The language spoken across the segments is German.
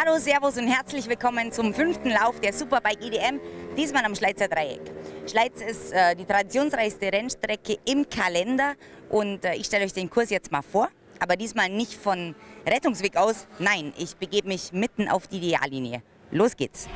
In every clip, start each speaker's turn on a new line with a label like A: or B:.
A: Hallo, Servus und herzlich willkommen zum 5. Lauf der Superbike EDM, diesmal am Schleizer Dreieck. Schleiz ist die traditionsreichste Rennstrecke im Kalender und ich stelle euch den Kurs jetzt mal vor, aber diesmal nicht von Rettungsweg aus, nein, ich begebe mich mitten auf die Ideallinie. Los geht's!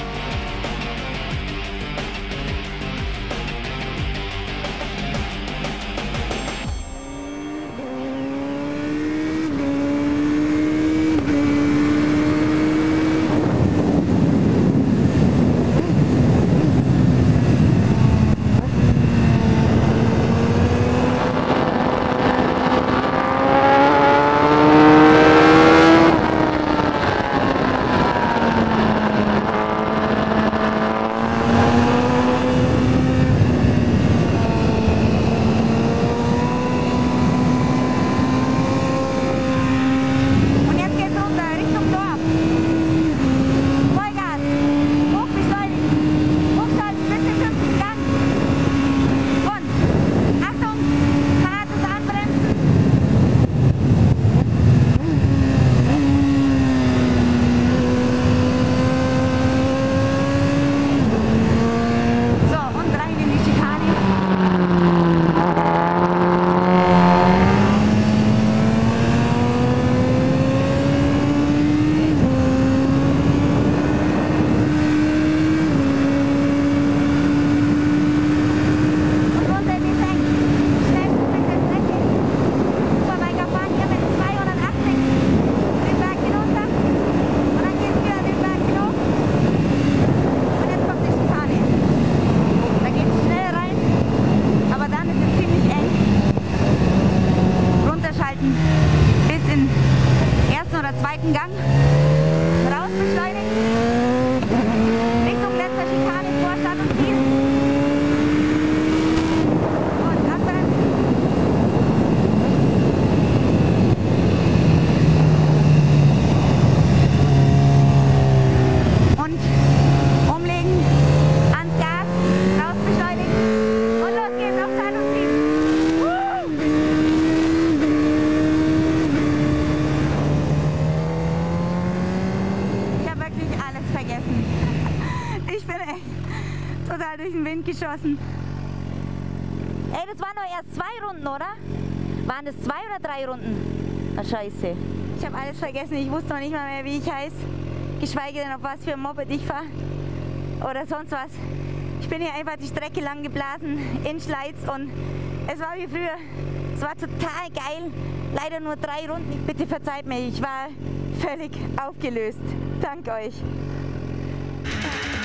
A: Bis in ersten oder zweiten Gang raus beschleunigen, Richtung letzter Schikane, Vorstart und Ziel und abbremsen. Und umlegen, ans Gas, raus beschleunigen und los geht's auf Zeit und Ziel. Vergessen. Ich bin echt total durch den Wind geschossen. Ey, das waren doch erst 2 Runden, oder? Waren das 2 oder 3 Runden? Ah, scheiße. Ich habe alles vergessen. Ich wusste noch nicht mal mehr, wie ich heiße. Geschweige denn, auf was für ein Moped ich fahre. Oder sonst was. Ich bin hier einfach die Strecke lang geblasen in Schleiz und es war wie früher. Es war total geil. Leider nur 3 Runden. Bitte verzeiht mir, ich war völlig aufgelöst. Dank euch.